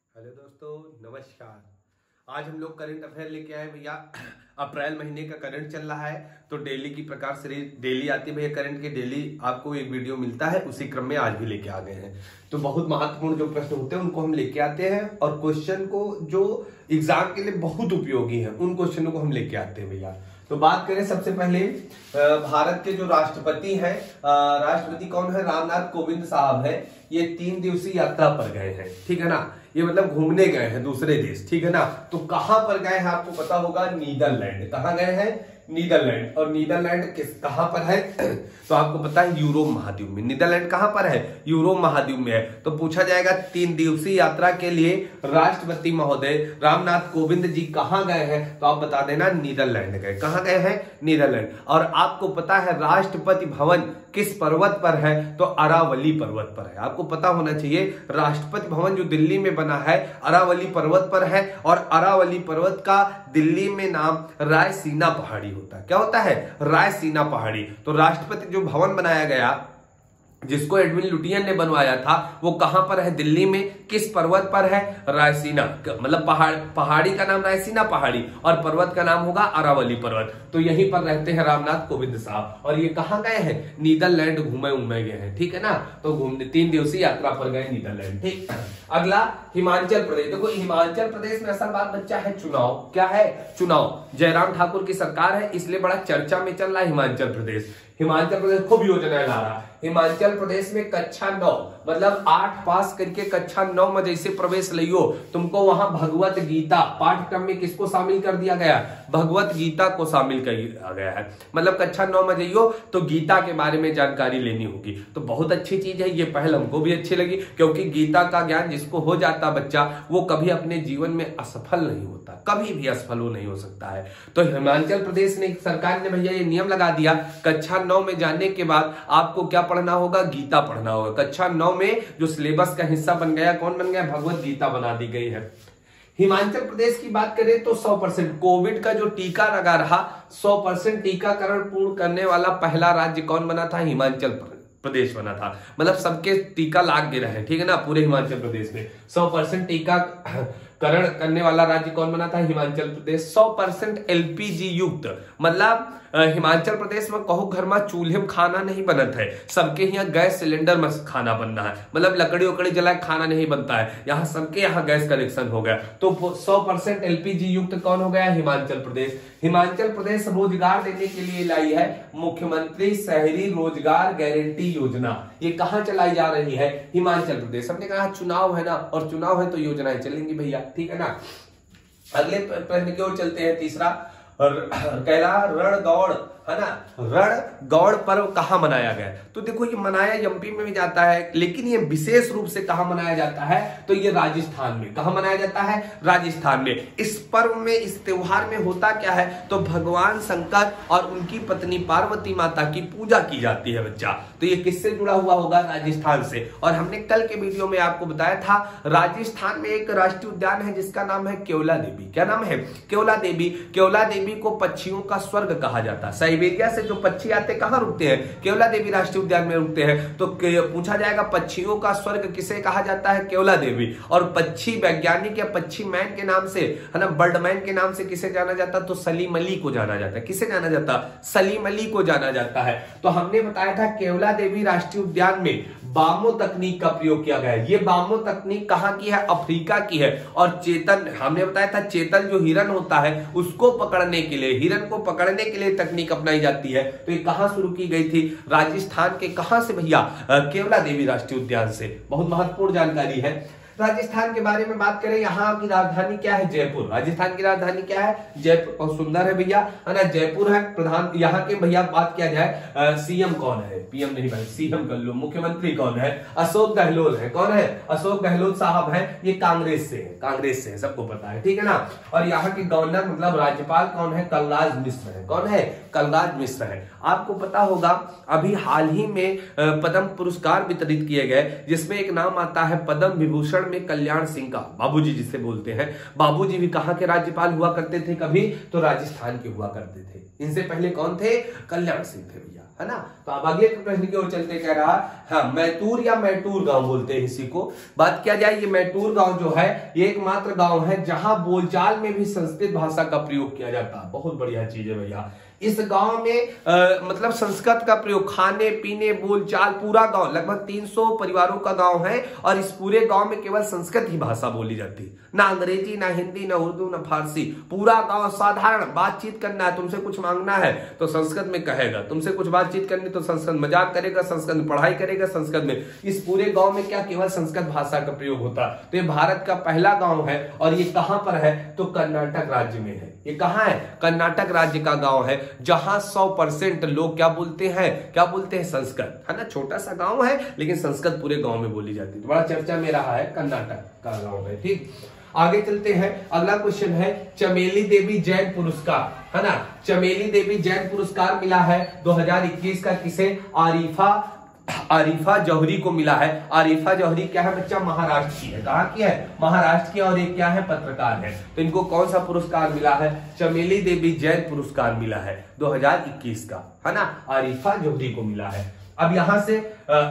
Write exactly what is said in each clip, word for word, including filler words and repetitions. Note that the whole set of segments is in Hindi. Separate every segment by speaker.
Speaker 1: हेलो दोस्तों, नमस्कार। आज हम लोग करंट अफेयर लेके आए भैया। अप्रैल महीने का करंट चल रहा है तो डेली की प्रकार से डेली आती है भैया करंट के। डेली आपको एक वीडियो मिलता है, उसी क्रम में आज भी लेके आ गए हैं। तो बहुत महत्वपूर्ण जो प्रश्न होते हैं उनको हम लेके आते हैं, और क्वेश्चन को जो एग्जाम के लिए बहुत उपयोगी है उन क्वेश्चनों को हम लेके आते हैं भैया। तो बात करें सबसे पहले भारत के जो राष्ट्रपति हैं, राष्ट्रपति कौन है? रामनाथ कोविंद साहब है। ये तीन दिवसीय यात्रा पर गए हैं, ठीक है ना। ये मतलब घूमने गए हैं दूसरे देश, ठीक है ना। तो कहां पर गए हैं आपको पता होगा? नीदरलैंड। कहां गए हैं? नीदरलैंड। और नीदरलैंड किस कहां पर है? तो आपको पता है यूरोप महाद्वीप में। नीदरलैंड कहां पर है? यूरोप महाद्वीप में है। तो पूछा जाएगा तीन दिवसीय यात्रा के लिए राष्ट्रपति महोदय रामनाथ कोविंद जी कहां गए हैं? तो आप बता देना नीदरलैंड गए। कहां गए हैं? नीदरलैंड। और आपको पता है राष्ट्रपति भवन किस पर्वत पर है? तो अरावली पर्वत पर है। आपको पता होना चाहिए राष्ट्रपति भवन जो दिल्ली में बना है अरावली पर्वत पर है। और अरावली पर्वत का दिल्ली में नाम रायसीना पहाड़ी होता है। क्या होता है? रायसीना पहाड़ी। तो राष्ट्रपति जो भवन बनाया गया जिसको एडविन लुटियन ने बनवाया था वो कहां पर है? दिल्ली में। किस पर्वत पर है? रायसीना। मतलब पहाड़ पहाड़ी का नाम रायसीना पहाड़ी और पर्वत का नाम होगा अरावली पर्वत। तो यहीं पर रहते हैं रामनाथ कोविंद साहब। और ये कहां गए हैं? नीदरलैंड घूमे उमे गए हैं, ठीक है ना। तो घूमने तीन दिवसीय यात्रा पर गए नीदरलैंड, ठीक। अगला हिमाचल प्रदेश। देखो हिमाचल प्रदेश में असल बात बच्चा है चुनाव। क्या है? चुनाव। जयराम ठाकुर की सरकार है इसलिए बड़ा चर्चा में चल रहा है हिमाचल प्रदेश। हिमाचल प्रदेश खूब योजनाएं ला रहा है। हिमाचल प्रदेश में कक्षा नौ मतलब आठ पास करके कक्षा नौ में जैसे प्रवेश लियो तुमको वहां भगवत गीता पाठ्यक्रम में किसको शामिल कर दिया गया? भगवत गीता को शामिल कर दिया गया है। मतलब कक्षा नौ में जाइयो तो गीता के बारे में जानकारी लेनी होगी। तो बहुत अच्छी चीज है ये पहल, हमको भी अच्छी लगी, क्योंकि गीता का ज्ञान जिसको हो जाता बच्चा वो कभी अपने जीवन में असफल नहीं होता, कभी भी असफल वो नहीं हो सकता है। तो हिमाचल प्रदेश ने सरकार ने भैया ये नियम लगा दिया कक्षा नौ में जाने के बाद आपको क्या पढ़ना होगा? गीता पढ़ना होगा। कक्षा नौ में जो सिलेबस का हिस्सा बन गया, कौन बन गया? भगवत गीता बना दी गई है। हिमाचल प्रदेश की बात करें तो सौ परसेंट कोविड का जो टीका लगा रहा सौ परसेंट टीकाकरण पूर्ण करने वाला पहला राज्य कौन बना था? हिमाचल प्रदेश बना था। मतलब सबके टीका लाग गिरा है, ठीक है ना। पूरे हिमाचल प्रदेश में सौ परसेंट टीका करण करने वाला राज्य कौन बना था? हिमाचल प्रदेश। सौ परसेंट एलपीजी युक्त मतलब हिमाचल प्रदेश में कहो घर में चूल्हे में खाना नहीं बनता है, सबके यहाँ गैस सिलेंडर में खाना बनना है। मतलब लकड़ी उकड़ी जला खाना नहीं बनता है, यहाँ सबके यहाँ गैस कनेक्शन हो गया। तो सौ परसेंट एलपीजी युक्त कौन हो गया? हिमाचल प्रदेश। हिमाचल प्रदेश रोजगार देने के लिए लाई है मुख्यमंत्री शहरी रोजगार गारंटी योजना। ये कहाँ चलाई जा रही है? हिमाचल प्रदेश। हमने कहा चुनाव है ना, और चुनाव है तो योजनाएं चलेंगी भैया, ठीक है ना। अगले प्रश्न की ओर चलते हैं। तीसरा कहला रण दौड़ है ना। रण दौड़ पर्व कहां मनाया गया? तो देखो ये मनाया एमपी में भी जाता है, लेकिन ये विशेष रूप से कहां मनाया जाता है? तो ये राजस्थान में। कहां मनाया जाता है? राजस्थान में। इस पर्व में इस त्योहार में होता क्या है? तो भगवान शंकर और उनकी पत्नी पार्वती माता की पूजा की जाती है बच्चा। तो ये किससे जुड़ा हुआ होगा? राजस्थान से। और हमने कल के वीडियो में आपको बताया था राजस्थान में एक राष्ट्रीय उद्यान है जिसका नाम है केवला देवी। क्या नाम है? केवला देवी। केवला देवी को पक्षियों का स्वर्ग कहा जाता है। साइबेरिया से जो पक्षी आते कहां रुकते हैं? केवला देवी राष्ट्रीय उद्यान में रुकते हैं। तो पूछा जाएगा पक्षियों का स्वर्ग किसे कहा जाता है? केवला देवी। और पक्षी वैज्ञानिक या पक्षी मैन के नाम से है ना, बर्ड मैन के नाम से किसे जाना जाता? तो सलीम अली को जाना जाता है। किसे जाना जाता? सलीम अली को जाना जाता है। तो हमने बताया था केवला देवी राष्ट्रीय उद्यान में बामो तकनीक का प्रयोग किया गया है। ये बामो तकनीक कहां की है? अफ्रीका की है। और चेतन हमने बताया था चेतन जो हिरन होता है उसको पकड़ने के लिए हिरन को पकड़ने के लिए तकनीक अपनाई जाती है। तो ये कहां शुरू की गई थी? राजस्थान के कहां से भैया? केवला देवी राष्ट्रीय उद्यान से। बहुत महत्वपूर्ण जानकारी है। राजस्थान के बारे में बात करें, यहाँ की राजधानी क्या है? जयपुर। राजस्थान की राजधानी क्या है? जयपुर। बहुत सुंदर है भैया, है ना। जयपुर है प्रधान। यहाँ के भैया बात किया जाए सीएम कौन है? पीएम नहीं भाई, सीएम कर लो। मुख्यमंत्री कौन है? अशोक गहलोत है। कौन है? अशोक गहलोत साहब है। ये कांग्रेस से है, कांग्रेस से है, सबको पता है, ठीक है ना। और यहाँ के गवर्नर मतलब राज्यपाल कौन है? कलराज मिश्र है। कौन है? कलराज मिश्र है। आपको पता होगा अभी हाल ही में पद्म पुरस्कार वितरित किए गए जिसमें एक नाम आता है पद्म विभूषण में कल्याण सिंह का, बाबूजी जिसे बोलते हैं, बाबूजी भी कहाँ के राज्यपाल हुआ करते थे कभी, तो राजस्थान के हुआ करते थे। इनसे पहले कौन थे, कल्याण सिंह थे भैया, है ना। तो अब अगले प्रश्न की ओर चलते, कह रहा हाँ मैतूर या मैटूर गांव बोलते हैं इसी को। बात किया जाए, ये मैटूर गांव जो है ये एकमात्र गांव है जहां बोलचाल में भी संस्कृत भाषा का प्रयोग किया जाता है। बहुत बढ़िया चीज है भैया। इस गांव में आ, मतलब संस्कृत का प्रयोग, खाने पीने बोलचाल, पूरा गांव लगभग तीन सौ परिवारों का गांव है और इस पूरे गांव में केवल संस्कृत ही भाषा बोली जाती है, ना अंग्रेजी, ना हिंदी, ना उर्दू, ना फारसी। पूरा गांव साधारण बातचीत करना है, तुमसे कुछ मांगना है तो संस्कृत में कहेगा, तुमसे कुछ बातचीत करनी तो संस्कृत, मजाक करेगा संस्कृत में, पढ़ाई करेगा संस्कृत में। इस पूरे गांव में क्या केवल संस्कृत भाषा का प्रयोग होता है। तो ये भारत का पहला गांव है और ये कहां पर है, तो कर्नाटक राज्य में है। ये कहां है, कर्नाटक राज्य का गांव है जहां सौ परसेंट लोग क्या बोलते हैं, क्या बोलते हैं, संस्कृत, है ना। छोटा सा गांव है लेकिन संस्कृत पूरे गांव में बोली जाती है। बड़ा चर्चा में रहा है, कर्नाटक का गांव है। ठीक, आगे चलते हैं। अगला क्वेश्चन है चमेली देवी जैन पुरस्कार, है ना। चमेली देवी जैन पुरस्कार मिला है दो हज़ार इक्कीस का किसे, आरिफा आरिफा जौहरी को मिला है। आरिफा जौहरी क्या है बच्चा, महाराष्ट्र की है। कहाँ की है, महाराष्ट्र की, और एक क्या है, पत्रकार है। तो इनको कौन सा पुरस्कार मिला है, चमेली देवी जैन पुरस्कार मिला है दो हज़ार इक्कीस का, है ना। आरिफा जौहरी को मिला है। अब यहां से आ,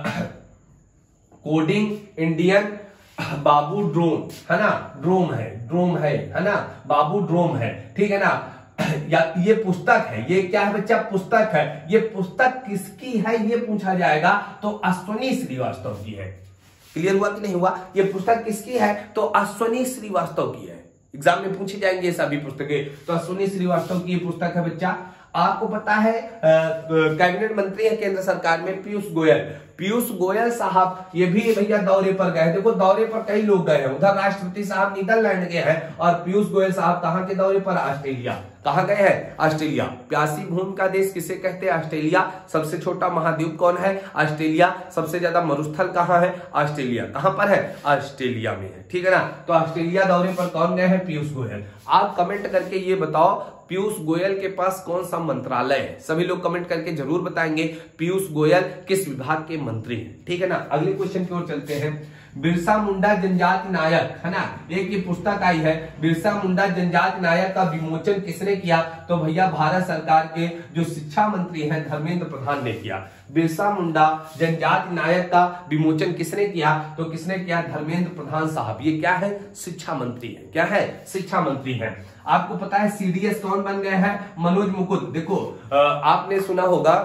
Speaker 1: कोडिंग इंडियन बाबू ड्रोम, है ना, ड्रोम है, ड्रोम है, है ना, बाबू ड्रोम है, ठीक है ना। या ये पुस्तक है, ये क्या है बच्चा, पुस्तक है। ये पुस्तक किसकी है ये पूछा जाएगा तो अश्वनी श्रीवास्तव की है। क्लियर हुआ कि नहीं हुआ, ये पुस्तक किसकी है तो अश्वनी श्रीवास्तव की है। एग्जाम में पूछी जाएंगे ये सभी पुस्तकें, तो अश्वनी श्रीवास्तव की ये पुस्तक है बच्चा। आपको पता है कैबिनेट मंत्री है केंद्र सरकार में पीयूष गोयल, पीयूष गोयल साहब ये भी भैया दौरे पर गए। देखो दौरे पर कई लोग गए हैं, उधर राष्ट्रपति साहब नीदरलैंड के हैं और पीयूष गोयल साहब कहां के दौरे पर, ऑस्ट्रेलिया। कहां गए हैं, ऑस्ट्रेलिया। प्यासी भूमि का देश किसे कहते हैं, ऑस्ट्रेलिया। सबसे छोटा महाद्वीप कौन है, ऑस्ट्रेलिया। सबसे ज्यादा मरुस्थल कहां है, ऑस्ट्रेलिया। कहां पर है, ऑस्ट्रेलिया में है, ठीक है ना। तो ऑस्ट्रेलिया दौरे पर कौन गए हैं, पीयूष गोयल। आप कमेंट करके ये बताओ पीयूष गोयल के पास कौन सा मंत्रालय है, सभी लोग कमेंट करके जरूर बताएंगे पीयूष गोयल किस विभाग के मंत्री हैं, ठीक है ना। अगले क्वेश्चन की ओर चलते हैं। बिरसा मुंडा जनजाति नायक, है ना, एक ये पुस्तक आई है, बिरसा मुंडा जनजाति नायक का विमोचन किसने किया, तो भैया भारत सरकार के जो शिक्षा मंत्री हैं धर्मेंद्र प्रधान ने किया। बिरसा मुंडा जनजाति नायक का विमोचन किसने किया, तो किसने किया, धर्मेंद्र प्रधान साहब। ये क्या है, शिक्षा मंत्री है, क्या है, शिक्षा मंत्री है। आपको पता है सीडीएस कौन बन गए हैं, मनोज मुकुंद। देखो आपने सुना होगा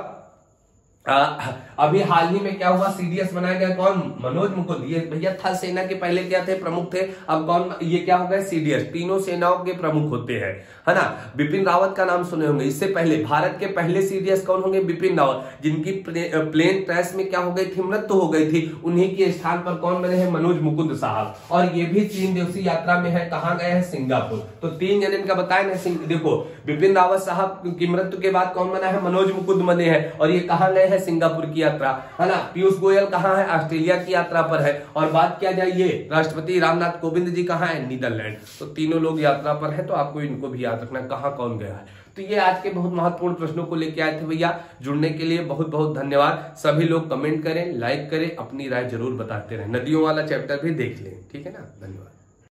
Speaker 1: आ, अभी हाल ही में क्या हुआ, सीडीएस बनाया गया, कौन, मनोज मुकुंद। ये भैया थल सेना के पहले क्या थे, प्रमुख थे, अब कौन, ये क्या हो गए, सीडीएस। तीनों सेनाओं के प्रमुख होते हैं, है ना। बिपिन रावत का नाम सुने होंगे, इससे पहले भारत के पहले सीडीएस कौन होंगे, बिपिन रावत, जिनकी प्लेन क्रैश में क्या हो गई थी, मृत्यु हो गई थी। उन्हीं के स्थान पर कौन बने हैं, मनोज मुकुंद साहब। और ये भी तीन दिवसीय यात्रा में है, कहां गए हैं, सिंगापुर। तो तीन जन इनका बताए ना, देखो बिपिन रावत साहब की मृत्यु के बाद कौन बना है, मनोज मुकुंद बने हैं, और ये कहां गए हैं, सिंगापुर की यात्रा, है ना। पीयूष गोयल कहां है, ऑस्ट्रेलिया की यात्रा पर है। और बात किया जाए ये राष्ट्रपति रामनाथ कोविंद जी कहां है, नीदरलैंड। तो तीनों लोग यात्रा पर है, तो आपको इनको भी याद रखना कहां कौन गया है। तो ये आज के बहुत महत्वपूर्ण प्रश्नों को लेके आए थे भैया। जुड़ने के लिए बहुत बहुत धन्यवाद। सभी लोग कमेंट करें, लाइक करें, अपनी राय जरूर बताते रहे। नदियों वाला चैप्टर भी देख लें, ठीक है ना। धन्यवाद।